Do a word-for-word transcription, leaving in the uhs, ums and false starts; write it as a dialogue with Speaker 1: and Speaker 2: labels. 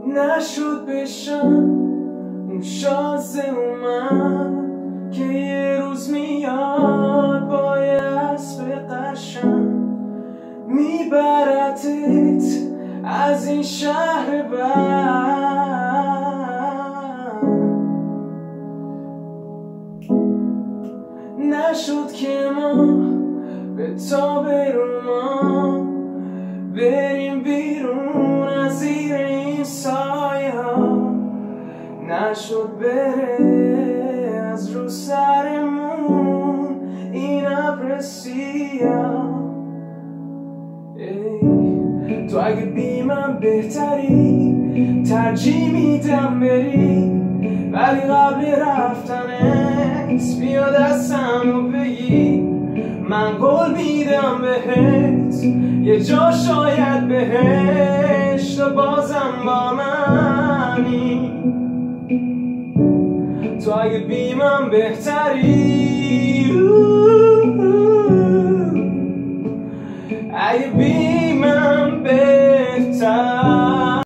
Speaker 1: نشد بشم اون شانس اومد که یه روز میاد با یه اسب قشنگ میبرتت از این شهر بر. نشد که ما به تا برو ما بریم بیرون از زیر این سایه ها. نشد بره از رو سرمون این ابر سیاه. تو اگه بی من بهتری ترجیح میدم بری، ولی قبل رفتنت بیا دستمو بگی. من قول میدم بهت یه جا شاید بهشت و بازم با منی. تو اگه بی من بهتری، اگه بی من بهتری.